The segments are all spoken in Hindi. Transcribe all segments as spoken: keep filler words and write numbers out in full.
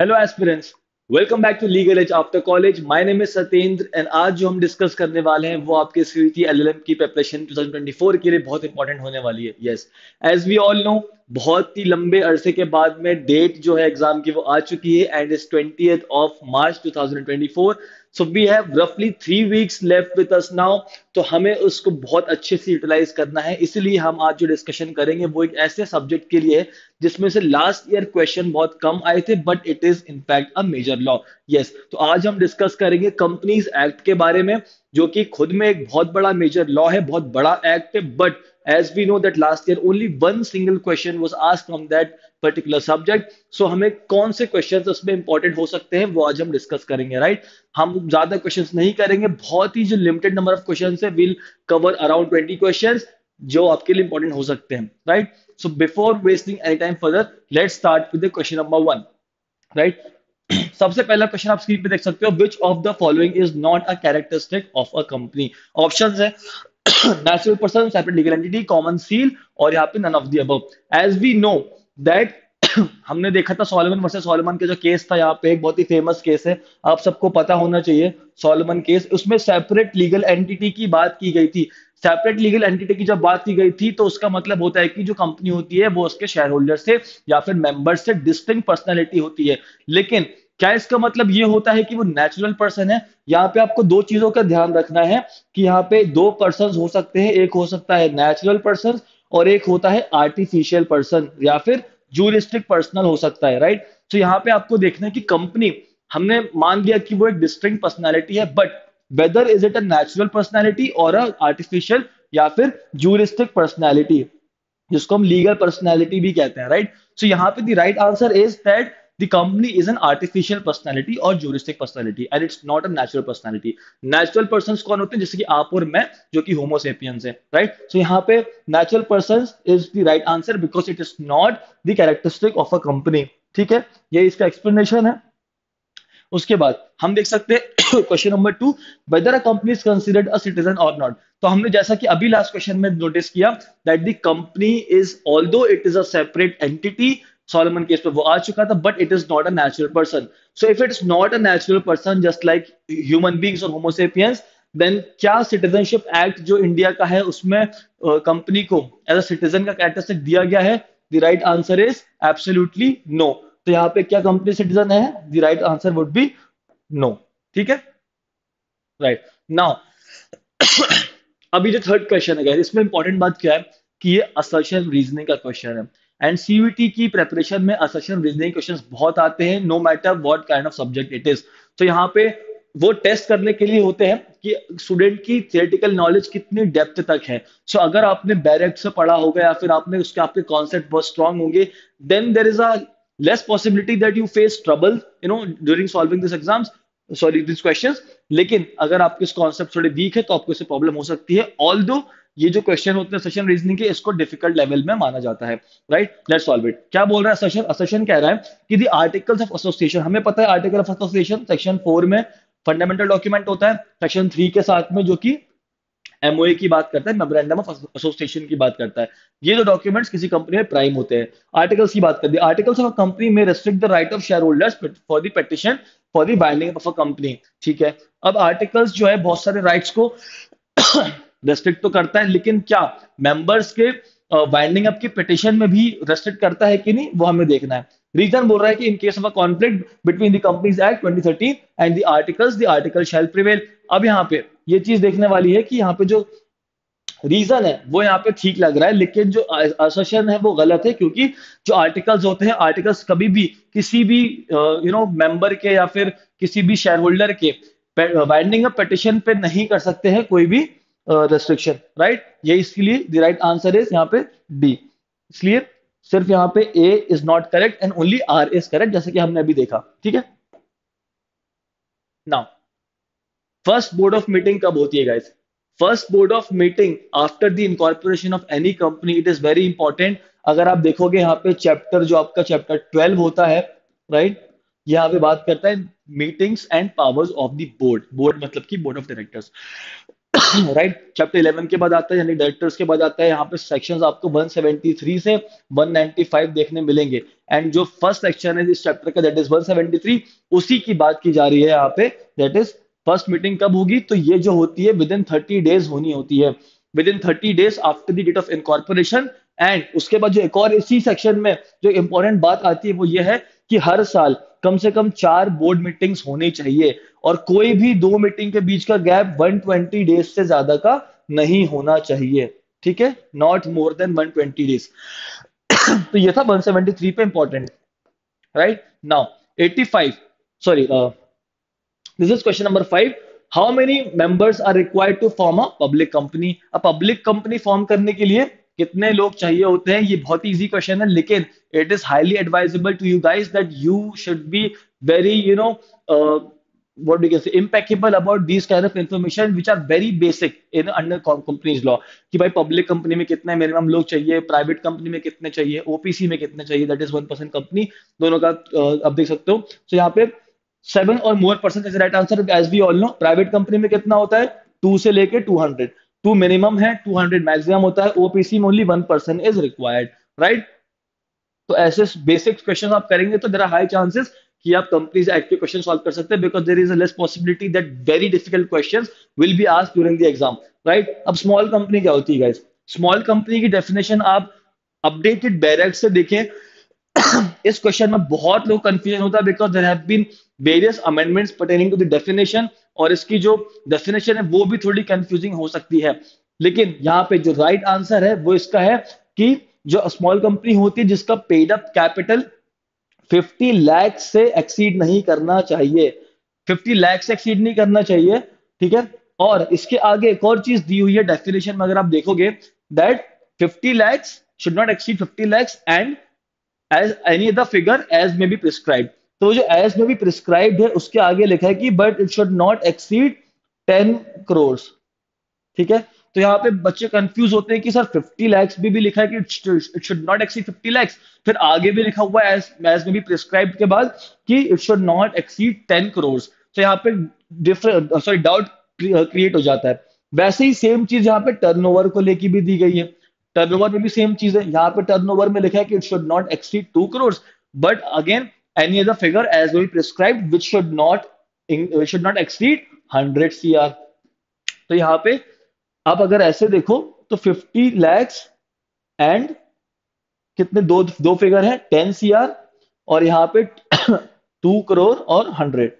Hello aspirants, welcome back to legal edge after college. My name is Satyendra and आज जो हम डिस्कस करने वाले हैं वो आपके सीईटी एलएलएम की प्रिपरेशन ट्वेंटी ट्वेंटी फोर के लिए बहुत इंपॉर्टेंट होने वाली है। Yes, as we all know, बहुत ही लंबे अरसे के बाद में डेट जो है एग्जाम की वो आ चुकी है and is twentieth of March twenty twenty four. So we have रफली three weeks left with us now. तो हमें उसको बहुत अच्छे से यूटिलाइज करना है, इसलिए हम आज जो डिस्कशन करेंगे वो एक ऐसे सब्जेक्ट के लिए है जिसमें से लास्ट ईयर क्वेश्चन बहुत कम आए थे but it is in fact a major law. Yes, तो आज हम डिस्कस करेंगे कंपनीज एक्ट के बारे में, जो कि खुद में एक बहुत बड़ा मेजर लॉ है, बहुत बड़ा एक्ट है। But as we know that last year only one single question was asked from that particular subject, so हमें कौन से क्वेश्चंस उसमें इंपॉर्टेंट हो सकते हैं वो आज हम डिस्कस करेंगे। Right right? हम ज्यादा क्वेश्चंस नहीं करेंगे, बहुत ही जो लिमिटेड नंबर ऑफ क्वेश्चंस है, will cover around twenty questions जो आपके लिए इंपॉर्टेंट हो सकते हैं। Right, so before wasting any time further, let's start with the question number one. Right, सबसे पहला क्वेश्चन आप स्क्रीन पे देख सकते हो, which of the following is not a characteristic of a company. Options है natural person, separate legal entity, common seal, और यहाँ पे none of the above. As we know that हमने देखा था सॉलोमन वर्सेस सॉलोमन का जो केस था, यहाँ पे एक बहुत ही फेमस केस है, आप सबको पता होना चाहिए सॉलोमन केस। उसमें सेपरेट लीगल एंटिटी की बात की गई थी। सेपरेट लीगल एंटिटी की जब बात की गई थी तो उसका मतलब होता है कि जो कंपनी होती है वो उसके शेयर होल्डर से या फिर मेंबर से डिस्टिंक्ट पर्सनैलिटी होती है। लेकिन क्या इसका मतलब ये होता है कि वो नेचुरल पर्सन है? यहाँ पे आपको दो चीजों का ध्यान रखना है कि यहाँ पे दो पर्सन हो सकते हैं, एक हो सकता है नेचुरल पर्सन और एक होता है आर्टिफिशियल पर्सन या फिर जूरिस्टिक पर्सनल हो सकता है। राइट, तो यहाँ पे आपको देखना है कि कंपनी, हमने मान लिया कि वो एक डिस्टिंक्ट पर्सनैलिटी है, but whether is it a natural personality और अ आर्टिफिशियल या फिर जूरिस्टिक पर्सनैलिटी, जिसको हम लीगल पर्सनैलिटी भी कहते हैं। राइट, सो यहाँ पे the right answer is that the company is an artificial personality or juristic personality and it's not a natural personality. Natural persons कौन होते हैं? जैसे कि आप और मैं, जो कि होमो सेपियंस है। राइट, सो यहाँ पे natural persons is the right answer because it is not the characteristic of a company. ठीक है, ये इसका एक्सप्लेनेशन है। उसके बाद हम देख सकते हैं question number two, whether a company is considered a citizen और नॉट। तो हमने जैसा कि अभी लास्ट क्वेश्चन में नोटिस किया that the company is, although it is a separate entity, Salomon case पे वो आ चुका था, but it is not a natural person. So if it is not a natural person just like human beings और होमोसेपियंस, देन क्या सिटीजनशिप एक्ट जो इंडिया का है उसमें कंपनी uh, को एज अ सिटीजन का कैरेक्टरिस्टिक दिया गया है? The right answer is absolutely no. तो यहाँ पे क्या कंपनी सिटीजन है? The right answer would be no. ठीक है, राइट नाउ अभी जो थर्ड क्वेश्चन है guys, इसमें इंपॉर्टेंट बात क्या है कि ये असर्शन रीजनिंग का क्वेश्चन है एंड सीयूटी की प्रिपरेशन में असर्शन रीजनिंग क्वेश्चंस बहुत आते हैं, no matter what kind of subject it is. तो यहाँ पे वो टेस्ट करने के लिए होते हैं कि स्टूडेंट की थियोरेटिकल नॉलेज कितनी डेप्थ तक है। सो so, अगर आपने डायरेक्ट से पढ़ा होगा या फिर आपने उसके आपके कॉन्सेप्ट बहुत स्ट्रांग होंगे, then there is a less possibility that you face trouble you know during solving this exams, sorry this questions. लेकिन अगर आपके कॉन्सेप्ट थोड़े वीक है तो आपको इससे प्रॉब्लम हो सकती है, ऑल्दो ये जो क्वेश्चन होते हैं सेशन रीजनिंग के, इसको डिफिकल्ट लेवल में माना जाता है। Right, let's solve it. क्या बोल रहा है सेशन? सेशन कह रहा है कि द आर्टिकल्स ऑफ एसोसिएशन, हमें पता है article of association section four में फंडामेंटल डॉक्यूमेंट होता है, सेक्शन थ्री के साथ में जो कि एमओए की बात करता है, मेमोरेंडम ऑफ एसोसिएशन की बात करता है। ये जो डॉक्यूमेंट्स किसी कंपनी में प्राइम होते हैं। आर्टिकल्स की बात करते हैं, आर्टिकल्स ऑफ अ कंपनी में restrict the right of share holders for the petition for the binding of a company. ठीक है, अब आर्टिकल्स जो है बहुत सारे राइट्स को रेस्ट्रिक्ट तो करता है, लेकिन क्या मेंबर्स के वाइंडिंग अप की पिटिशन में भी रेस्ट्रिक्ट करता है कि नहीं, वो हमें देखना है। रीजन बोल रहा है कि in case of a conflict between the companies act twenty thirteen and the articles, the article shall prevail. अब यहाँ पे ये चीज देखने वाली है कि यहाँ पे जो रीजन है वो यहाँ पे ठीक लग रहा है, लेकिन जो असर्शन है वो गलत है, क्योंकि जो आर्टिकल्स होते हैं, आर्टिकल्स कभी भी किसी भी यू नो मेंबर के या फिर किसी भी शेयर होल्डर के बाइंडिंग ऑफ पिटिशन पे नहीं कर सकते हैं कोई भी रेस्ट्रिक्शन। राइट, ये इसके लिए द राइट आंसर इज यहाँ पे डी। इसलिए सिर्फ यहाँ पे A is not correct and only R is correct, जैसे कि हमने अभी देखा। ठीक है, now first board of meeting कब होती है guys? First board of meeting after the incorporation of any company, it is very important. अगर आप देखोगे यहाँ पे चैप्टर जो आपका चैप्टर ट्वेल्व होता है, राइट, यहाँ पे बात करता है meetings and powers of the board. Board मतलब कि board of directors. Right. Chapter eleven के बाद आता है यानी डायरेक्टर्स के बाद आता है, यहाँ पे सेक्शंस आपको वन सेवेंटी थ्री से वन नाइंटी फाइव देखने मिलेंगे। एंड जो फर्स्ट सेक्शन है इस चैप्टर का that is one seventy three, उसी की बात की जा रही है यहाँ पे। दैट इज फर्स्ट मीटिंग कब होगी, तो ये जो होती है विद इन थर्टी डेज होनी होती है, within thirty days after the date of incorporation. And उसके बाद जो एक और इसी सेक्शन में जो इंपॉर्टेंट बात आती है वो ये है कि हर साल कम से कम चार बोर्ड मीटिंग्स होनी चाहिए, और कोई भी दो मीटिंग के बीच का गैप वन ट्वेंटी डेज से ज्यादा का नहीं होना चाहिए। ठीक है, not more than one twenty days. तो ये था वन सेवेंटी थ्री पे important, right. Now eighty five, sorry, this is question number five. How many members are required to form a public company. A public company form करने के लिए कितने लोग चाहिए होते हैं, ये बहुत इजी क्वेश्चन है, लेकिन it is highly advisable to you guys that you should be very you know what we can say impeccable about these kind of information which are very basic in under companies law, कि भाई पब्लिक कंपनी में कितने मिनिमम लोग चाहिए, प्राइवेट कंपनी में कितने चाहिए, ओपीसी में कितने चाहिए, that is one percent company, दोनों का uh, अब देख सकते हो। सो so, यहाँ पे सेवन और more percent is right answer. As we all know private company में कितना होता है, टू से लेके टू हंड्रेड, टू मिनिमम है, टू हंड्रेड मैक्सिमम होता है, ओपीसी में only one percent is required, right. तो ऐसे बेसिक क्वेश्चन आप करेंगे तो देयर आर हाई चांसेस कि आप कंपनीज एक्ट के क्वेश्चन सॉल्व कर सकते हैं, because there is a less possibility that very difficult questions will be asked during the exam, right. अब स्मॉल कंपनी क्या होती है गाइस, स्मॉल कंपनी की डेफिनेशन आप अपडेटेड बैरक्स से देखें। इस क्वेश्चन में बहुत लोग कंफ्यूजन होता है because there have been various amendments pertaining to the definition, और इसकी जो डेफिनेशन है वो भी थोड़ी कंफ्यूजिंग हो सकती है। लेकिन यहाँ पे जो राइट right आंसर है वो इसका है कि जो स्मॉल कंपनी होती है जिसका paid up capital fifty lakh से एक्सीड नहीं करना चाहिए, फिफ्टी लाख से एक्सीड नहीं करना चाहिए, ठीक है। और इसके आगे एक और चीज दी हुई है डेफिनेशन में, अगर आप देखोगे that fifty lakhs should not exceed fifty lakhs and as any other figure as may be prescribed। तो जो as may be prescribed है उसके आगे लिखा है कि but it should not exceed ten crores, ठीक है। तो यहाँ पे बच्चे कंफ्यूज होते हैं कि सर फिफ्टी lakhs भी, भी लिखा है कि it should not exceed fifty lakhs, फिर आगे भी लिखा हुआ है एज एज में भी प्रिस्क्राइब्ड के बाद कि it should not exceed ten crores। तो यहाँ पे डिफरेंट सॉरी डाउट क्रिएट हो जाता है। वैसे ही सेम चीज यहाँ पे टर्नओवर को लेके भी दी गई है, टर्नओवर में भी सेम चीज है, यहाँ पे टर्नओवर में लिखा है कि it should not exceed two crores, but again any other figure as वे prescribed which should not should not exceed hundred CR. तो यहाँ पे आप अगर ऐसे देखो तो फिफ्टी lakhs एंड कितने दो दो फिगर है टेन सीआर, और यहाँ पे टू करोड़ और हंड्रेड,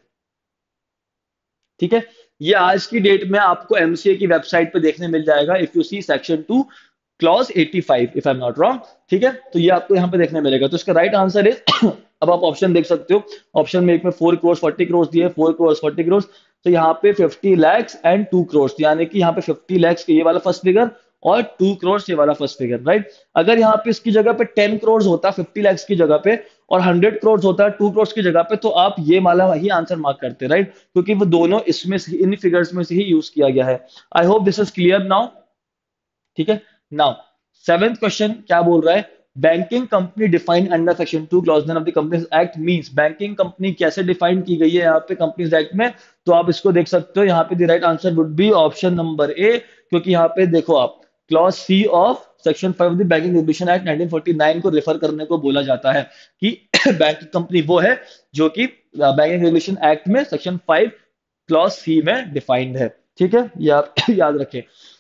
ठीक है। ये आज की डेट में आपको एमसीए की वेबसाइट पे देखने मिल जाएगा if you see section two clause eighty five if I am not wrong, ठीक है। तो ये आपको यहाँ पे देखने मिलेगा। तो इसका राइट आंसर है अब आप ऑप्शन देख सकते हो, ऑप्शन में एक में फोर करोड़ फोर्टी करोड़ दिए, फोर करोड़ फोर्टी करोड़, तो यहाँ पे fifty lakhs and two crore, यानी कि यहाँ पे फिफ्टी lakhs ये वाला फर्स्ट फिगर और टू करोड़ ये वाला फर्स्ट फिगर, राइट। अगर यहाँ पे इसकी जगह पे टेन करोड़ होता फिफ्टी lakhs की जगह पे, और हंड्रेड करोड़ होता टू करोड़ की जगह पे, तो आप ये वाला ही आंसर मार्क करते, राइट, क्योंकि वो दोनों इसमें से इन फिगर्स में से ही यूज किया गया है। I hope this is clear now, ठीक है। नाउ सेवेंथ क्वेश्चन क्या बोल रहा है, banking company defined under section two clause nine of the companies Act means, banking company कैसे डिफाइन की गई है यहाँ पे कंपनीज एक्ट में, तो आप इसको देख सकते हो। यहाँ पे the right answer would be option number A, क्योंकि यहाँ पे देखो आप clause C of section five of the Banking Regulation Act nineteen forty nine को रेफर करने को बोला जाता है कि बैंकिंग कंपनी वो है जो कि बैंकिंग रेगुलेशन एक्ट में सेक्शन फाइव क्लॉज सी में डिफाइंड है, ठीक है, ये आप याद रखें।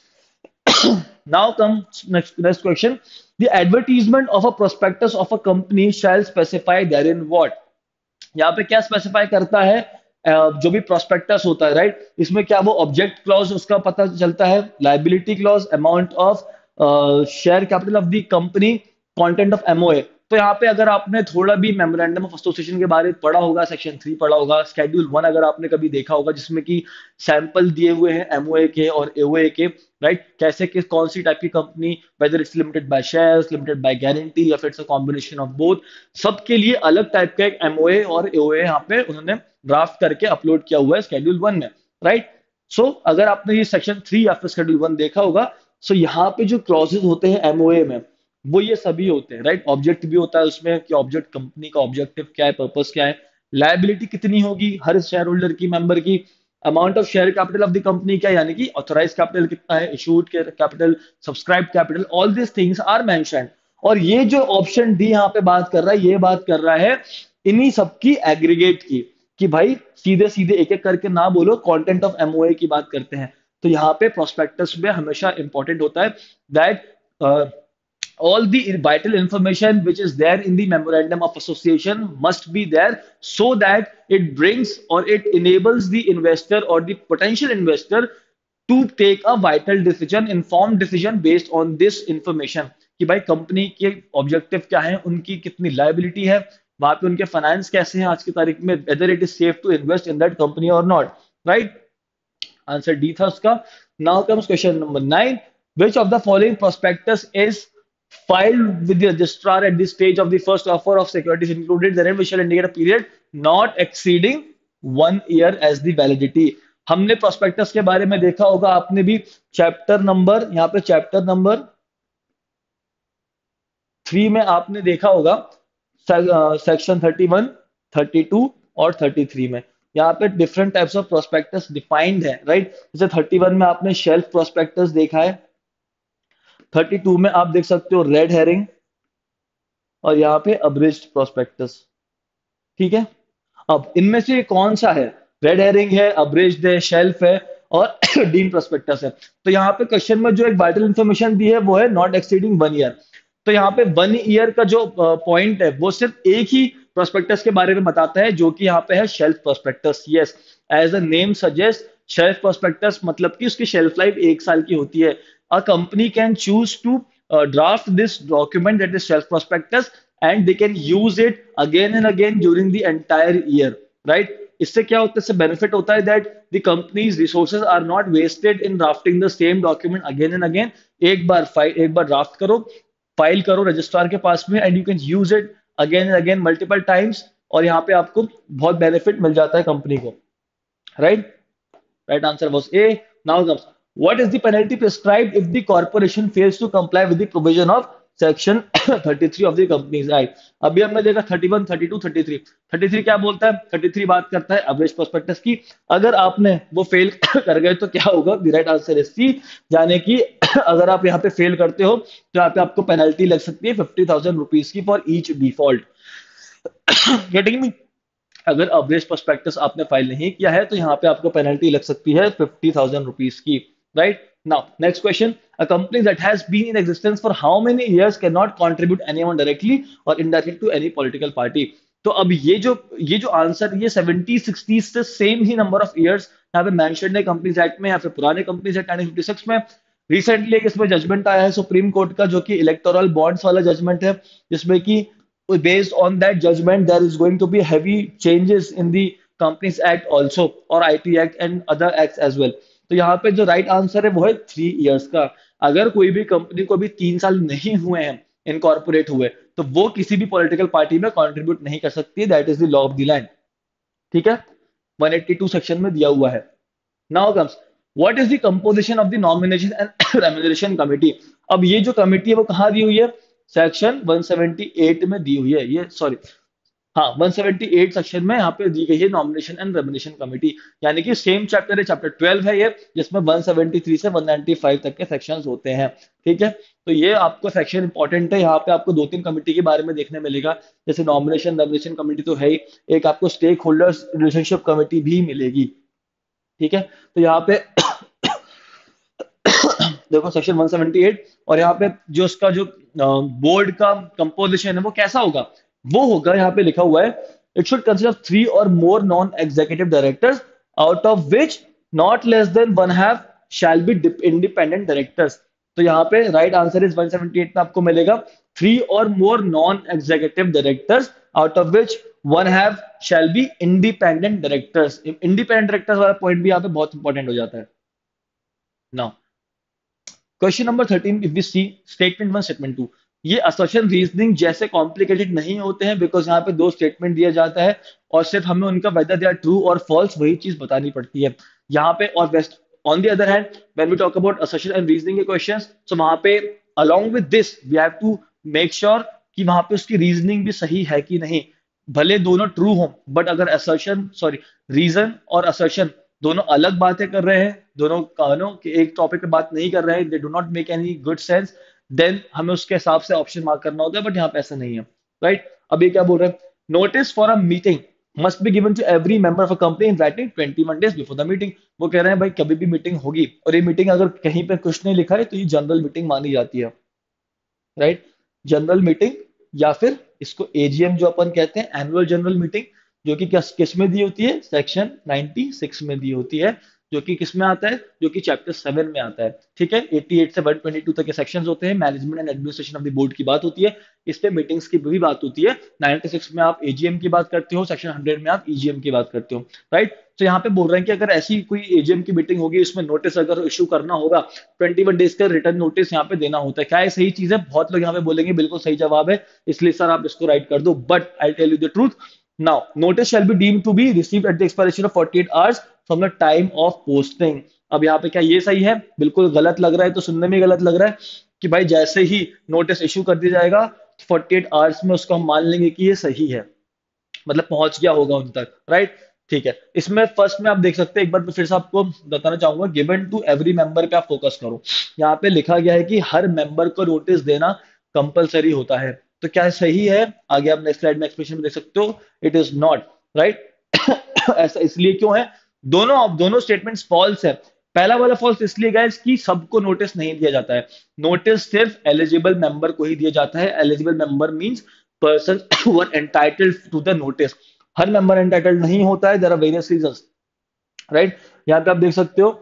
Now comes next next question. The advertisement of a prospectus of a company shall specify therein what? यहाँ पे क्या स्पेसिफाई करता है, अ, जो भी प्रोस्पेक्टस होता है, राइट, इसमें क्या वो ऑब्जेक्ट क्लॉज उसका पता चलता है, liability clause, amount of share capital of the company, content of MOA. तो यहाँ पे अगर आपने थोड़ा भी मेमोरेंडम ऑफ एसोसिएशन के बारे में पढ़ा होगा, सेक्शन थ्री पढ़ा होगा, शेड्यूल वन अगर आपने कभी देखा होगा जिसमें कि सैंपल दिए हुए हैं एमओए के और एओए के, राइट, कैसे किस कौन सी टाइप की company, whether it's limited by shares, limited by guarantee, या फिर it's a combination of both, सबके लिए अलग टाइप का एक एमओए और एओए यहाँ पे उन्होंने ड्राफ्ट करके अपलोड किया हुआ है शेड्यूल वन में, राइट। सो so, अगर आपने ये सेक्शन थ्री या फिर शेड्यूल वन देखा होगा, सो so यहाँ पे जो क्लॉजेज होते हैं एमओए में वो ये सभी होते हैं, राइट। ऑब्जेक्ट भी होता है उसमें कि ऑब्जेक्ट कंपनी का ऑब्जेक्टिव क्या है, पर्पस क्या है, लायबिलिटी कितनी होगी हर शेयर होल्डर की, मेंबर की, amount of share capital of the company क्या है, यानी कि ऑथराइज कैपिटल कितना है, issued capital, subscribe capital, all this things are mentioned. और ये जो ऑप्शन डी यहाँ पे बात कर रहा है, ये बात कर रहा है इन्हीं सबकी एग्रीगेट की, कि भाई सीधे सीधे एक एक करके ना बोलो, कंटेंट ऑफ एमओए की बात करते हैं। तो यहाँ पे प्रोस्पेक्टस में हमेशा इंपॉर्टेंट होता है that all the vital information which is there in the memorandum of association must be there, so that it brings or it enables the investor or the potential investor to take a vital decision, informed decision based on this information, कि भाई कंपनी के ऑब्जेक्टिव क्या है, उनकी कितनी लाइबिलिटी है, वहां पे उनके फाइनेंस कैसे हैं आज की तारीख में, whether it is safe to invest in that company और नॉट। राइट, आंसर डी था उसका। Now comes question number nine, which of the following prospectus is filed with the registrar at the stage of the first offer of securities included therein, which shall indicate a period not exceeding one year as the validity। हमने प्रोस्पेक्टस के बारे में देखा होगा, आपने भी चैप्टर नंबर, यहाँ पे चैप्टर नंबर थ्री में आपने देखा होगा section thirty one, thirty two और थर्टी थ्री में यहाँ पे different types of prospectus defined है। राइट, जैसे थर्टी वन में आपने शेल्फ प्रोस्पेक्टस देखा है, थर्टी टू में आप देख सकते हो रेड हेरिंग, और यहाँ पे अब्रिज्ड प्रोस्पेक्टस। ठीक है, अब इनमें से कौन सा है, रेड हेरिंग है, अब्रिज्ड है, शेल्फ है और डीन प्रोस्पेक्टस है। तो यहाँ पे क्वेश्चन में जो एक वाइटल इंफॉर्मेशन दी है वो है नॉट एक्सीडिंग वन ईयर। तो यहाँ पे वन ईयर का जो पॉइंट है वो सिर्फ एक ही प्रोस्पेक्टस के बारे में बताता है, जो कि यहाँ पे है shelf prospectus. Yes, as a name suggest, shelf prospectus मतलब कि उसकी शेल्फ लाइफ एक साल की होती है। A company can choose to draft this document that is shelf prospectus and they can use it again and again during the entire year. Right, इससे क्या होता है, इससे बेनिफिट होता है that the companies resources are not wasted in drafting the same document again and again. एक बार फाइल, एक बार ड्राफ्ट करो, फाइल करो रजिस्ट्रार के पास में, and you can use it again and again multiple times, और यहाँ पे आपको बहुत बेनिफिट मिल जाता है कंपनी को। Right, right answer was A. Now comes, what is the penalty prescribed if the corporation fails to comply with the provision of section thirty three of the Companies Act? अभी हमने देखा thirty one, thirty two, thirty three. Thirty three क्या बोलता है, थर्टी थ्री बात करता है अवरेज प्रोस्पेक्टस की। अगर आपने वो फेल कर गए तो क्या होगा, the right answer is C, यानी कि अगर आप यहाँ पे फेल करते हो तो यहाँ पे आपको पेनल्टी लग सकती है फिफ्टी थाउजेंड रुपीज की for each default. Getting me? अगर अवरेज प्रोस्पेक्टस आपने फाइल नहीं किया है तो यहाँ पे आपको पेनल्टी लग सकती है फिफ्टी थाउजेंड रुपीज की। Right, now next question, a company that has been in existence for how many years cannot contribute anyone directly or indirectly to any political party? तो अब ये जो ये जो आंसर, ये सेवेंटी सिक्सटी से सेम ही नंबर ऑफ इयर्स यहाँ पे मेंशन्ड है कंपनीज एक्ट में या फिर पुराने Companies Act nineteen fifty six में। रिसेंटली एक इसमें जजमेंट आया है सुप्रीम कोर्ट का, जो कि इलेक्टोरल बॉन्ड्स वाला जजमेंट है, जिसमें कि based on that judgement there is going to be heavy changes in the companies Act also और IT Act and other acts as well. तो यहाँ पे जो राइट आंसर है वो है थ्री इयर्स का। अगर कोई भी कंपनी को भी तीन साल नहीं हुए हैं इनकॉर्पोरेट हुए, तो वो किसी भी पॉलिटिकल पार्टी में कंट्रीब्यूट नहीं कर सकती है। That is the law of the land. ठीक है, वन एटी टू सेक्शन में दिया हुआ है। Now comes, what is the composition of the nomination and remuneration committee? अब ये जो कमिटी है वो कहाँ दी हुई है, सेक्शन वन सेवेंटी एट में दी हुई है। ये सॉरी, हाँ, वन सेवेंटी एट सेक्शन में यहाँ पे दी गई है नॉमिनेशन एंड रेम्यूनरेशन कमेटी, यानी कि सेम चैप्टर है, चैप्टर ट्वेल्व है ये, जिसमें वन सेवेंटी थ्री से वन नाइंटी फाइव तक के सेक्शंस होते हैं। ठीक है, तो ये आपको सेक्शन इंपॉर्टेंट है। यहाँ पे आपको दो तीन कमेटी के बारे में देखने मिलेगा, जैसे नॉमिनेशन रेम्यूनरेशन कमेटी तो है ही, एक आपको स्टेक होल्डर्स रिलेशनशिप कमेटी भी मिलेगी। ठीक है, तो यहाँ पे देखो सेक्शन वन सेवेंटी एट, और यहाँ पे जो उसका जो बोर्ड का कंपोजिशन है वो कैसा होगा, वो होगा यहाँ पे लिखा हुआ है, it should consist of three और more non executive directors out of which not less than one have shall be independent directors. तो यहाँ पे right answer is one seventy eight में आपको मिलेगा थ्री और more non executive directors out of which one have shall be independent directors. Independent directors वाला पॉइंट भी यहाँ पे बहुत इंपॉर्टेंट हो जाता है। Now question number thirteen, if we see statement one statement two, ये असर्शन रीजनिंग जैसे कॉम्प्लिकेटेड नहीं होते हैं, बिकॉज यहाँ पे दो स्टेटमेंट दिया जाता है और सिर्फ हमें उनका वेदर दे आर ट्रू और फॉल्स वही चीज बतानी पड़ती है यहाँ पे। और west on the other hand when we talk about assertion and reasoning के क्वेश्चंस, सो वहां पे along with this we have to make sure कि वहां पे उसकी रीजनिंग भी सही है कि नहीं। भले दोनों ट्रू हो, बट अगर असर्शन सॉरी रीजन और असर्शन दोनों अलग बातें कर रहे हैं, दोनों कानों के एक टॉपिक पे बात नहीं कर रहे हैं, they do not make any good sense, then हमें उसके हिसाब से ऑप्शन मार्क करना होता है, बट यहाँ पे ऐसा नहीं है, राइट। अब ये क्या बोल रहे हैं, notice for a meeting must be given to every member of a company in writing twenty one days before the meeting. वो कह रहे हैं भाई कभी भी मीटिंग होगी और ये मीटिंग अगर कहीं पे कुछ नहीं लिखा है तो ये जनरल मीटिंग मानी जाती है, राइट। जनरल मीटिंग या फिर इसको एजीएम जो अपन कहते हैं, एनुअल जनरल मीटिंग, जो कि किस किस में दी होती है, सेक्शन छियानवे में दी होती है, जो कि किस में आता है, जो कि चैप्टर सेवन में आता है, ठीक है। अट्ठासी से एक सौ बाईस तक के सेक्शंस होते हैं, management and administration of the board की बात होती है, इस पे मीटिंग्स की भी बात होती है। छियानवे में आप एजीएम की बात करते हो, सेक्शन हंड्रेड में आप ईजीएम की बात करते हो, राइट। तो यहाँ पे बोल रहे हैं कि अगर ऐसी कोई एजीएम की मीटिंग होगी, इसमें नोटिस अगर इशू करना होगा, ट्वेंटी वन डेज का रिटर्न नोटिस यहाँ पे देना होता है। क्या ये सही चीज है? बहुत लोग यहाँ पे बोलेंगे बिल्कुल सही जवाब है, इसलिए सर आप इसको राइट कर दो, but I tell you the truth. Now notice shall be deemed to be received at the expiration of forty eight hours from the time of posting. अब यहाँ पे क्या ये सही है? बिल्कुल गलत लग रहा है, तो सुनने में गलत लग रहा है कि भाई जैसे ही नोटिस इशू कर दिया जाएगा फोर्टी एट आवर्स में उसको हम मान लेंगे कि ये सही है, मतलब पहुंच गया होगा उन तक, राइट। ठीक है, इसमें फर्स्ट में आप देख सकते हैं, एक बार मैं फिर से आपको बताना चाहूंगा, गिवन टू एवरी मेंबर पे आप फोकस करो। यहाँ पे लिखा गया है कि हर मेंबर को नोटिस देना कंपलसरी होता है, तो क्या सही है? आगे आप नेक्स्ट स्लाइड में एक्सप्रेशन में देख सकते हो, इट इज नॉट, राइट। ऐसा इसलिए क्यों है? दोनों दोनों स्टेटमेंट्स फॉल्स है। पहला वाला फॉल्स इसलिए गाइस कि सबको नोटिस नहीं दिया जाता है, नोटिस सिर्फ एलिजिबल मेंबर को ही दिया जाता है। Eligible member means person who are entitled to the notice. हर मेंबर एंटाइटल्ड नहीं होता है, there are various reasons, right. यहां पे आप देख सकते हो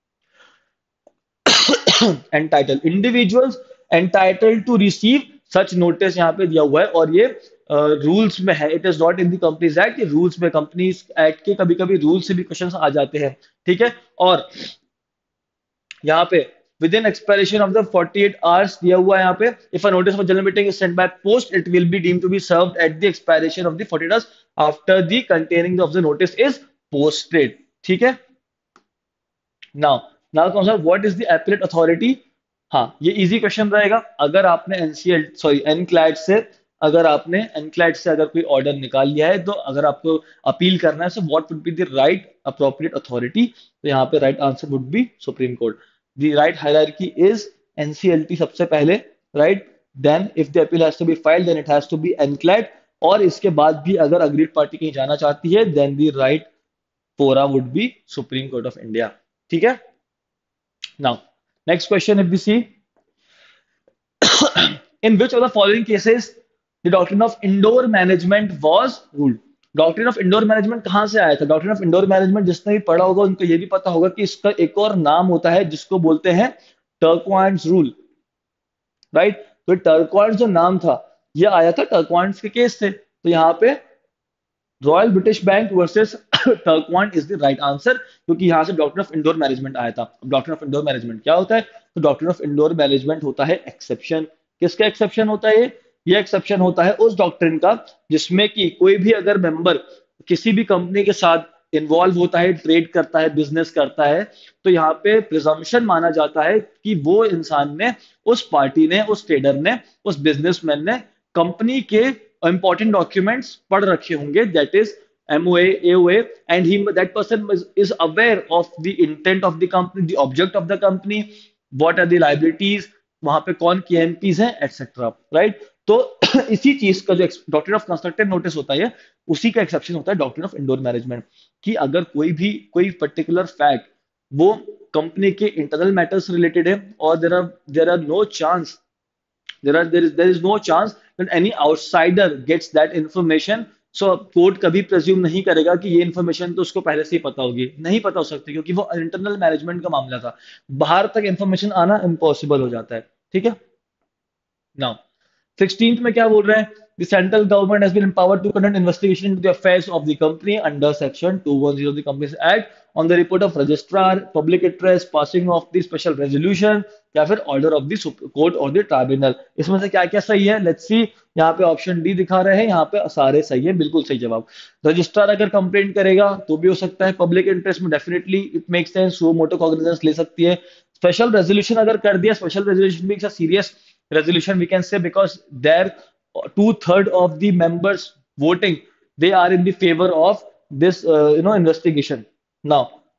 entitle individuals entitled to receive such notice यहाँ पे दिया हुआ है, और ये रूल्स uh, में है, it is not in the companies Act, ये रूल्स में, कंपनीज एक्ट के कभी कभी रूल्स से भी क्वेश्चन आ जाते हैं, ठीक है। और यहाँ पे within expiration of the forty eight hours दिया हुआ है यहाँ पे, if a notice for general meeting is sent by post it will be deemed to be served at the expiration of the forty eight hours after the containing of the notice is posted, ठीक है। नाउ नाउ कौन सा, what is the appellate authority? हाँ, ये इजी क्वेश्चन रहेगा। अगर आपने एनसीएल सॉरी एनक्लैड से अगर आपने एनक्लैड से अगर कोई ऑर्डर निकाल लिया है, तो अगर आपको अपील करना है, so what would be the right appropriate authority? तो यहाँ पे right answer would be supreme court. The right hierarchy is NCLT सबसे पहले, right, then if the appeal has to be filed then it has to be NCLAT, और इसके बाद भी अगर अग्रीड पार्टी कहीं जाना चाहती है then the right fora would be supreme court of India, ठीक है। Now next question, if we see in which of the following cases the doctrine of indoor management was ruled? Doctrine of indoor management कहां से आया था? डॉक्ट्रिन ऑफ इंडोर मैनेजमेंट जिसने भी पढ़ा होगा उनको ये भी पता होगा कि इसका एक और नाम होता है जिसको बोलते हैं टर्कवाइंस रूल, राइट। तो टर्कवाइंस जो नाम था ये आया था टर्कवाइंस के केस से, तो यहाँ पे Royal British Bank versus Turquand is the right answer, क्योंकि यहां से डॉक्ट्रिन ऑफ इंडोर मैनेजमेंट आया था। अब डॉक्ट्रिन ऑफ इंडोर मैनेजमेंट क्या होता है? तो डॉक्ट्रिन ऑफ इंडोर मैनेजमेंट होता है एक्सेप्शन। किसका एक्सेप्शन होता है? ये ये एक्सेप्शन होता है उस डॉक्ट्रिन का जिसमें कि कोई भी अगर मेंबर किसी भी कंपनी के साथ इन्वॉल्व होता है, ट्रेड करता है, बिजनेस करता है, तो यहाँ पे प्रिजम्पशन माना जाता है कि वो इंसान ने, उस पार्टी ने, उस ट्रेडर ने, उस बिजनेसमैन ने कंपनी के इंपॉर्टेंट डॉक्यूमेंट्स पढ़ रखे होंगे, that is M O A, A O A, and he that person is, is aware of the intent of the company, the object of the company, what are the liabilities, वहां पे कौन के एम पीज हैं, एटसेट्रा, राइट। तो इसी चीज का जो डॉक्ट्रिन ऑफ कंस्ट्रक्टिव नोटिस होता है, उसी का एक्सेप्शन होता है डॉक्ट्रिन ऑफ इंडोर मैनेजमेंट, कि अगर कोई भी कोई पर्टिकुलर फैक्ट वो कंपनी के इंटरनल मैटर्स रिलेटेड है और there are there are no chance there are there is there is no chance that any outsider gets that information, so court कभी प्रेज्यूम नहीं करेगा कि ये इन्फॉर्मेशन तो उसको पहले से ही पता होगी, नहीं पता हो सकती, क्योंकि वो इंटरनल मैनेजमेंट का मामला था, बाहर तक इन्फॉर्मेशन आना इम्पॉसिबल हो जाता है, ठीक है। नाउ सिक्सटीन्थ में क्या बोल रहे हैं? The central government has been empowered to conduct investigation into the affairs of the company under section two ten of the Companies Act on the report of registrar, public interest, passing of the special resolution या फिर order of the court or the tribunal। इसमें से क्या क्या सही है? Let's see. यहाँ पे ऑप्शन डी दिखा रहे हैं, यहाँ पे सारे सही है, बिल्कुल सही जवाब। रजिस्ट्रार अगर कंप्लेंट करेगा तो भी हो सकता है, पब्लिक इंटरेस्ट में डेफिनेटली इट मेक सेंस, वो मोटो कॉग्निजेंस ले सकती है। स्पेशल रेजोल्यूशन अगर कर दिया, स्पेशल रेजोल्यूशन भी serious resolution we can say, because there two third of the members voting they are in the favor of this uh, you know investigation. Now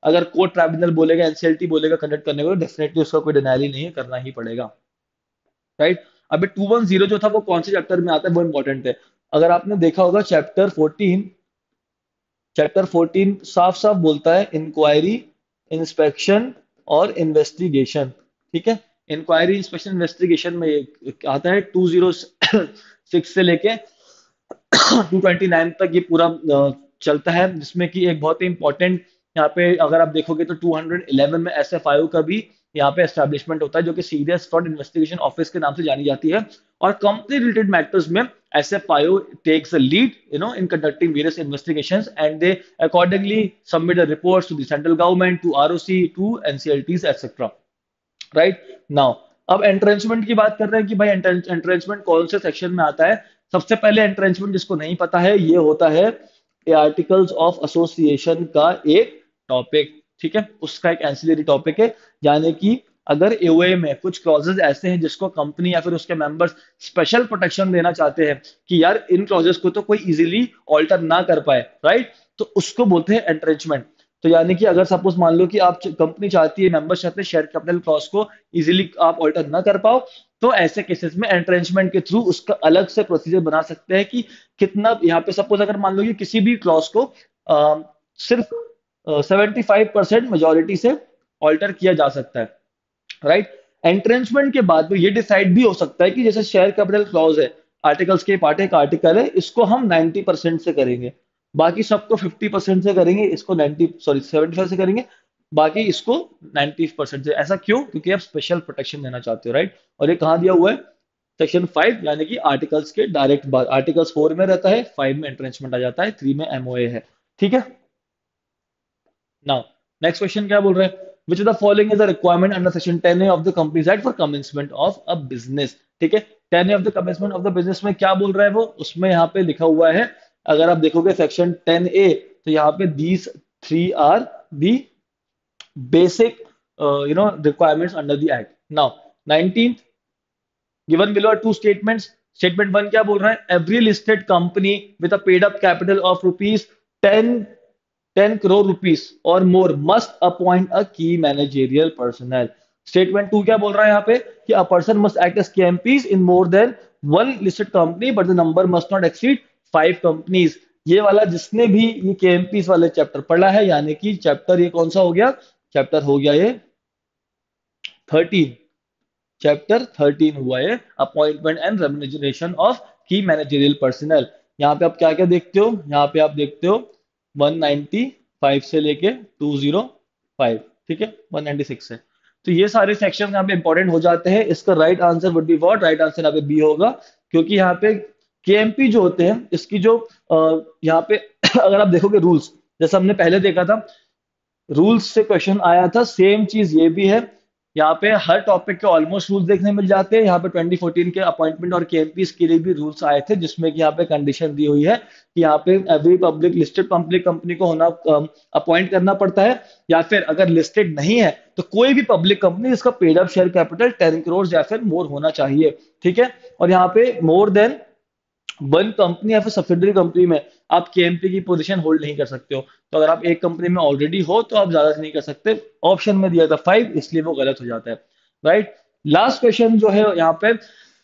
अगर कोर्ट ट्राइब्यूनल बोलेगा, एनसीएलटी बोलेगा कंडक्ट करने को, डेफिनेटली उसका कोई डिनाइल ही नहीं है, करना ही पड़ेगा, राइट। अभी टू वन जीरो जो था वो कौन से चैप्टर में आता है, वो इंपॉर्टेंट है। अगर आपने देखा होगा चैप्टर फोर्टीन, चैप्टर फोर्टीन साफ साफ बोलता है इंक्वायरी, इंस्पेक्शन और इन्वेस्टिगेशन, ठीक है। इंक्वायरी, इंस्पेक्शन, इन्वेस्टिगेशन में ये आता है टू जीरो सिक्स से लेके टू ट्वेंटी नाइन तक ये पूरा अ, चलता है, जिसमें कि एक बहुत ही इंपॉर्टेंट यहाँ पे अगर आप देखोगे तो टू हंड्रेड इलेवन में एस एफ आई ओ का भी यहाँ पे एस्टेब्लिशमेंट होता है, जो कि सीरियस फ्रॉड इन्वेस्टिगेशन ऑफिस के नाम से जानी जाती है। और कंपनी रिलेटेड मैटर्स में S F I O takes a lead you know in conducting various investigations and they accordingly submit the reports to the central government, to R O C, to N C L Ts etcetera, right now. अब एंट्रेंचमेंट की बात कर रहे हैं कि भाई एंट्रेंचमेंट कौन से सेक्शन में आता है। सबसे पहले एंट्रेंचमेंट जिसको नहीं पता है, ये होता है आर्टिकल्स ऑफ एसोसिएशन का एक टॉपिक, ठीक है, उसका एक एंसिलरी टॉपिक है। यानी कि अगर एओए में कुछ क्लॉजेस ऐसे हैं जिसको कंपनी या फिर उसके मेंबर्स स्पेशल प्रोटेक्शन देना चाहते हैं कि यार इन क्लॉजेस को तो कोई इजीली ऑल्टर ना कर पाए, राइट, तो उसको बोलते हैं एंट्रेंचमेंट। तो यानी कि अगर सपोज मान लो कि आप कंपनी चाहती है, मेंबर्स चाहते हैं शेयर कैपिटल क्लॉज को इजीली आप ऑल्टर ना कर पाओ, तो ऐसे केसेस में एंट्रेंचमेंट के थ्रू उसका अलग से प्रोसीजर बना सकते हैं कि कितना यहाँ पे सपोज अगर मान लो कि किसी भी क्लॉज को अ, सिर्फ सेवेंटी फाइव परसेंट मेजोरिटी से ऑल्टर किया जा सकता है, राइट। एंट्रेंचमेंट के बाद में ये डिसाइड भी हो सकता है कि जैसे शेयर कैपिटल क्लॉज है, आर्टिकल्स के पार्ट एक आर्टिकल है, इसको हम नाइन्टी परसेंट से करेंगे, बाकी सबको फिफ्टी परसेंट से करेंगे, इसको नाइन्टी सॉरी सेवेंटी फाइव से करेंगे, बाकी इसको नाइन्टी परसेंट से। ऐसा क्यों? क्योंकि आप स्पेशल प्रोटेक्शन देना चाहते हो, राइट। और ये कहाँ दिया हुआ है? सेक्शन फाइव, यानी कि आर्टिकल्स के डायरेक्ट बाद। आर्टिकल्स फोर में रहता है, फाइव में एंट्रेंचमेंट आ जाता है, थ्री में एमओए है, ठीक है। नाउ नेक्स्ट क्वेश्चन क्या बोल रहे हैं? Which of the following is the requirement under section ten A of the companies act for commencement of a business, ठीक है। Ten A of the commencement of the business में क्या बोल रहा है वो? उसमें यहाँ पे लिखा हुआ है, अगर आप देखोगे सेक्शन टेन ए, तो यहाँ पे these three are the basic you know requirements under the act. Now nineteen given below are two statements. Statement one क्या बोल रहा है? Every listed company with a paid up capital of rupees ten ten crore rupees और मोर मस्ट अपॉइंट अ की मैनेजेरियल पर्सनल। स्टेटमेंट टू क्या बोल रहा है यहाँ पे? कि a person must act as KMPs in more than one listed company but the number must not exceed five companies. ये वाला जिसने भी ये केएमपीज वाले चैप्टर पढ़ा है, यानी कि चैप्टर ये कौन सा हो गया? चैप्टर हो गया ये थर्टीन। चैप्टर थर्टीन हुआ है, appointment and remuneration of key managerial personnel. यहाँ पे आप क्या क्या देखते हो? यहाँ पे आप देखते हो वन नाइन्टी फाइव से लेके टू ज़ीरो फाइव, ठीक है, वन नाइन्टी सिक्स से। तो ये सारे सेक्शन यहाँ पे इंपॉर्टेंट हो जाते हैं। इसका right answer would be what? Right answer यहाँ पे बी होगा, क्योंकि यहाँ पे केएमपी जो होते हैं इसकी जो अ, यहाँ पे अगर आप देखोगे रूल्स, जैसा हमने पहले देखा था, रूल्स से क्वेश्चन आया था, सेम चीज ये भी है। यहाँ पे हर टॉपिक के ऑलमोस्ट रूल्स देखने मिल जाते हैं। यहाँ पे ट्वेंटी फोर्टीन के अपॉइंटमेंट और केएमपीस के लिए भी रूल्स आए थे, जिसमें कि यहाँ पे कंडीशन दी हुई है कि यहाँ पे every public listed public company को होना अपॉइंट करना पड़ता है, या फिर अगर लिस्टेड नहीं है तो कोई भी पब्लिक कंपनी जिसका paid up share capital ten crore या फिर मोर होना चाहिए, ठीक है। और यहाँ पे मोर देन वन कंपनी या फिर सब्सिडरी कंपनी में आप केएमपी की पोजीशन होल्ड नहीं कर सकते हो। तो अगर आप एक कंपनी में ऑलरेडी हो तो आप ज्यादा से नहीं कर सकते। ऑप्शन में दिया था फाइव, इसलिए वो गलत हो जाता है, राइट। लास्ट क्वेश्चन जो है यहाँ पे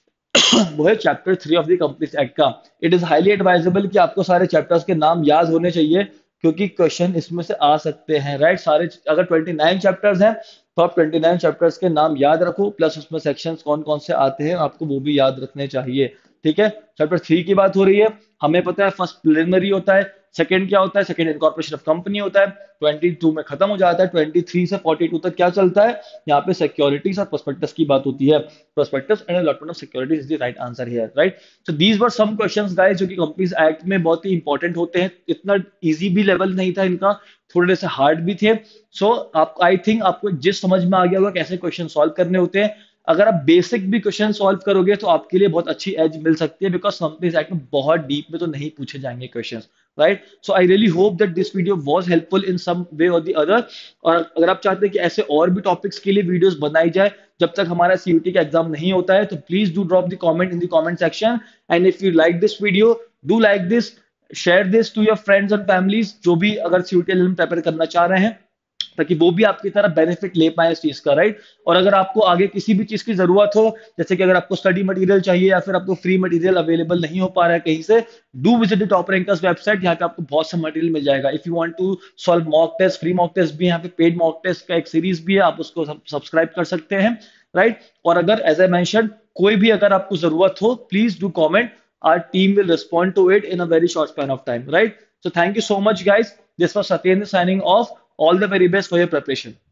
वो है chapter three of the companies act का। इट इज हाईली एडवाइजेबल कि आपको सारे चैप्टर्स के नाम याद होने चाहिए, क्योंकि क्वेश्चन इसमें से आ सकते हैं, राइट। सारे अगर ट्वेंटी नाइन चैप्टर्स हैं तो आप ट्वेंटी नाइन चैप्टर्स के नाम याद रखो, प्लस उसमें सेक्शंस कौन कौन से आते हैं आपको वो भी याद रखने चाहिए, ठीक है। चैप्टर थ्री की बात हो रही है, हमें पता है फर्स्ट प्रिलिमिनरी होता है, सेकंड क्या होता है? सेकंड इनकॉर्पोरेशन ऑफ कंपनी होता है, ट्वेंटी टू में खत्म हो जाता है, ट्वेंटी थ्री से फोर्टी टू तक क्या चलता है? यहाँ पे सिक्योरिटीज और प्रोस्पेक्टस की बात होती है। Prospectus and allotment of securities is the right answer here, right. So these were some questions guys जो कि कंपनीज एक्ट में बहुत ही इंपॉर्टेंट होते हैं। इतना इजी भी लेवल नहीं था इनका, थोड़े से हार्ड भी थे। सो so, आप आई थिंक आपको जिस समझ में आ गया होगा कैसे क्वेश्चन सॉल्व करने होते हैं। अगर आप बेसिक भी क्वेश्चन सॉल्व करोगे तो आपके लिए बहुत अच्छी एज मिल सकती है, बिकॉज कंपनीज एक्ट में बहुत डीप में तो नहीं पूछे जाएंगे questions, right. So I really hope that this video was helpful in some way और द अदर। और अगर आप चाहते हैं कि ऐसे और भी टॉपिक्स के लिए वीडियोस बनाई जाए जब तक हमारा सीयूटी का एग्जाम नहीं होता है, तो please do drop the comment in the comment section. And if you like this video, do like this, share this to your friends and families जो भी अगर सीयूटी प्रिपेयर करना चाह रहे हैं। ताकि वो भी आपकी तरह बेनिफिट ले पाए इस चीज का, राइट। और अगर आपको आगे किसी भी चीज की जरूरत हो, जैसे कि अगर आपको स्टडी मटेरियल चाहिए या फिर आपको फ्री मटेरियल अवेलेबल नहीं हो पा रहा है कहीं से, do visit the Top Rankers website. यहाँ पे आपको बहुत सा मटेरियल मिल जाएगा। If you want to solve mock test, free mock test भी है यहाँ पे, पेड मॉक टेस्ट का एक सीरीज भी है, आप उसको सब्सक्राइब कर सकते हैं, राइट। और अगर एज आई मेंशन कोई भी अगर आपको जरूरत हो, please do comment, our team will respond to it in a very short span of time, right? So thank you so much, guys. This was Satyendra signing off. All the very best for your preparation.